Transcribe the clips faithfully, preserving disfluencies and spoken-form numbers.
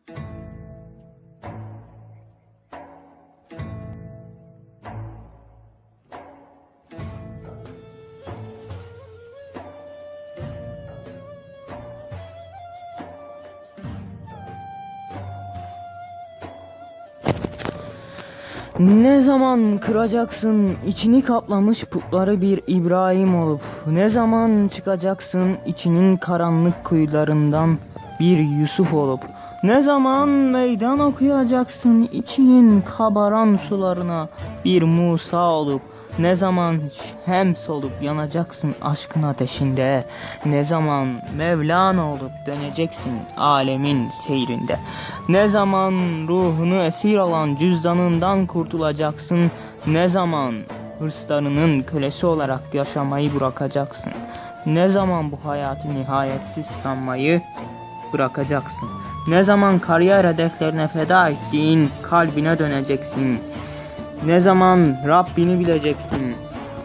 Ne zaman kıracaksın içini kaplamış putları bir İbrahim olup? Ne zaman çıkacaksın içinin karanlık kuyularından bir Yusuf olup? Ne zaman meydan okuyacaksın içinin kabaran sularına bir Musa olup? Ne zaman Şems olup yanacaksın aşkın ateşinde? Ne zaman Mevlana olup döneceksin alemin seyrinde? Ne zaman ruhunu esir alan cüzdanından kurtulacaksın? Ne zaman hırslarının kölesi olarak yaşamayı bırakacaksın? Ne zaman bu hayatı nihayetsiz sanmayı bırakacaksın? Ne zaman kariyer hedeflerine feda ettiğin kalbine döneceksin? Ne zaman Rabbini bileceksin?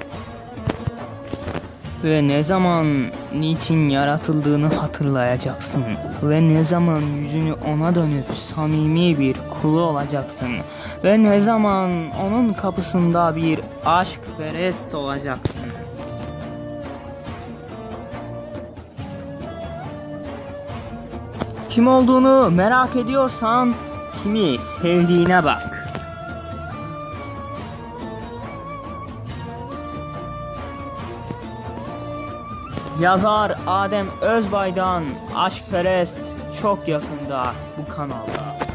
Ve ne zaman niçin yaratıldığını hatırlayacaksın? Ve ne zaman yüzünü ona dönüp samimi bir kulu olacaksın? Ve ne zaman onun kapısında bir aşkperest olacaksın? Kim olduğunu merak ediyorsan kimi sevdiğine bak. Yazar Adem Özbay'dan Aşkperest çok yakında bu kanalda.